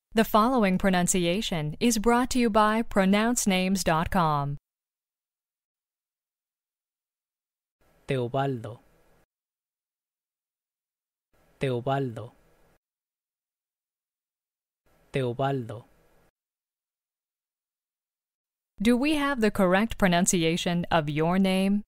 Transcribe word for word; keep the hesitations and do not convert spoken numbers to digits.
The following pronunciation is brought to you by pronounce names dot com. Teobaldo, Teobaldo, Teobaldo. Do we have the correct pronunciation of your name?